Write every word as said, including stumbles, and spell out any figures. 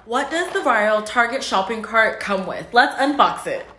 What does the Viral Target shopping cart come with? Let's unbox it.